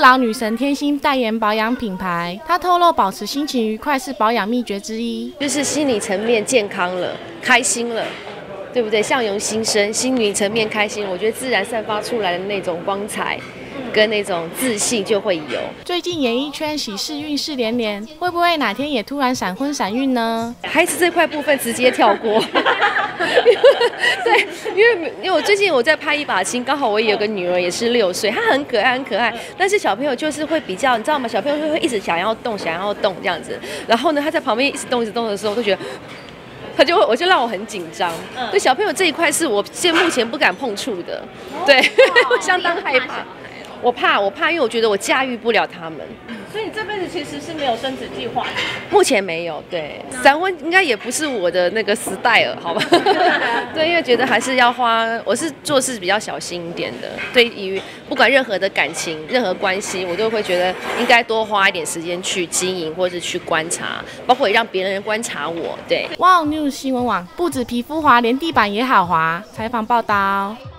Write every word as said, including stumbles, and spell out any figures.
老女神天心代言保养品牌，她透露保持心情愉快是保养秘诀之一， 就是心理层面健康了，开心了。 对不对？相由心生，心理层面开心，我觉得自然散发出来的那种光彩，跟那种自信就会有。 最近演艺圈喜事运势连连，会不会哪天也突然闪婚闪孕呢？ 孩子这块部分直接跳过。对，因为因为我最近我在拍一把青，刚好我也有个女儿也是六岁，她很可爱很可爱，但是小朋友就是会比较，你知道吗？小朋友会一直想要动想要动这样子，然后呢，他在旁边一直动一直动的时候，我都觉得。 他就我就让我很紧张，嗯、对小朋友这一块是我现目前不敢碰触的，哦、对，我相当害怕，我怕我怕，因为我觉得我驾驭不了他们。 所以你这辈子其实是没有生子计划的， 目前没有，对，闪婚应该也不是我的那个 style， 好吧？对，因为觉得还是要花，我是做事比较小心一点的，对于不管任何的感情、任何关系，我都会觉得应该多花一点时间去经营，或是去观察，包括也让别人观察我。对， 哇 ，News 新闻网不止皮肤滑，连地板也好滑。采访报道。